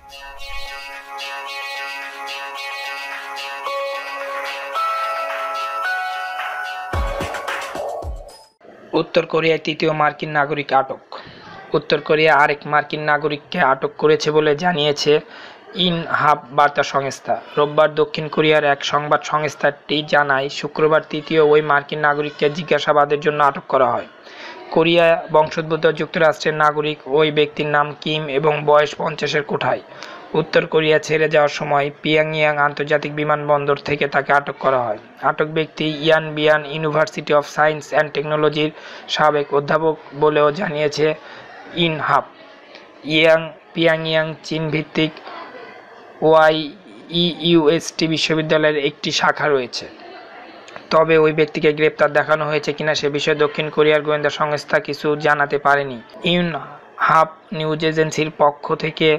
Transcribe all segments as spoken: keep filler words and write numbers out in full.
উত্তর কোরিয়ায় তৃতীয় মার্কিন নাগরিক আটক। উত্তর কোরিয়া আরেক মার্কিন নাগরিককে আটক করেছে বলে জানিয়েছে ইনহাপ বার্তা সংস্থা। রোববার দক্ষিণ কোরিয়ার এক সংবাদ সংস্থাটি জানায়, শুক্রবার তৃতীয় ওই মার্কিন নাগরিককে জিজ্ঞাসাবাদের জন্য আটক করা হয়। কোরিয়া বংশোদ্ভূত যুক্তরাষ্ট্রের নাগরিক ওই ব্যক্তির নাম কিম এবং বয়স পঞ্চাশের কোঠায়। উত্তর কোরিয়া ছেড়ে যাওয়ার সময় পিয়ংইয়ং আন্তর্জাতিক বিমানবন্দর থেকে তাকে আটক করা হয়। আটক ব্যক্তি Yanbian University of Science and টেকনোলজির সাবেক অধ্যাপক বলেও জানিয়েছে ইনহাপ। ইয়াং পিয়ংইয়ং চীন ভিত্তিক ওয়াইইউএসটি বিশ্ববিদ্যালয়ের একটি শাখা রয়েছে। তবে ওই ব্যক্তিকে গ্রেপ্তার দেখানো হয়েছে কিনা সে বিষয়ে দক্ষিণ কোরিয়ার গোয়েন্দা সংস্থা কিছু জানাতে পারেনি। ইউনহাপ নিউজ এজেন্সির পক্ষ থেকে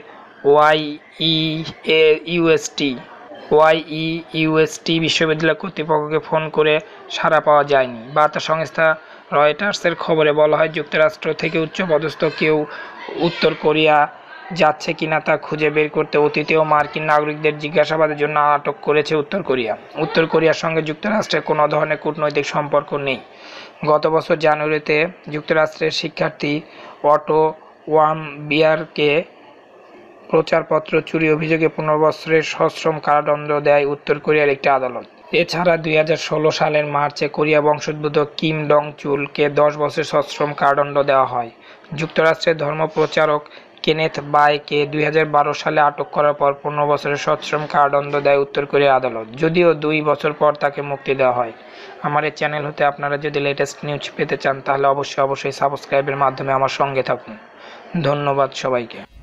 ওয়াইইউএসটি ওয়াইইউএসটি বিশ্ববিদ্যালয় কর্তৃপক্ষকে ফোন করে সাড়া পাওয়া যায়নি। বার্তা সংস্থা রয়টার্সের খবরে বলা হয়, যুক্তরাষ্ট্র থেকে উচ্চপদস্থ কেউ উত্তর কোরিয়া যাচ্ছে কিনা তা খুঁজে বের করতে অতীতেও মার্কিন নাগরিকদের জিজ্ঞাসাবাদের জন্য আটক করেছে উত্তর কোরিয়া। উত্তর কোরিয়ার সঙ্গে যুক্তরাষ্ট্রের কোনো ধরনের কূটনৈতিক সম্পর্ক নেই। গত বছর জানুয়ারিতে যুক্তরাষ্ট্রের শিক্ষার্থী অটো ওয়ামবিয়ারকে প্রচারপত্র চুরি অভিযোগে পনেরো বছরের সশ্রম কারাদণ্ড দেয় উত্তর কোরিয়ার একটি আদালত। এছাড়া দুই হাজার ষোলো সালের মার্চে কোরিয়া বংশোদ্ভূত কিম ডং চুলকে দশ বছরের সশ্রম কারাদণ্ড দেওয়া হয়। যুক্তরাষ্ট্রের ধর্মপ্রচারক কেনেথ বাইকে দুই হাজার বারো সালে আটক করার পর পনেরো বছরের সশ্রম কারাদণ্ড দেয় উত্তর কোরিয়ার আদালত, যদিও দুই বছর পর তাকে মুক্তি দেওয়া হয়। আমার এই চ্যানেল হতে আপনারা যদি লেটেস্ট নিউজ পেতে চান তাহলে অবশ্যই অবশ্যই সাবস্ক্রাইবের মাধ্যমে আমার সঙ্গে থাকুন। ধন্যবাদ সবাইকে।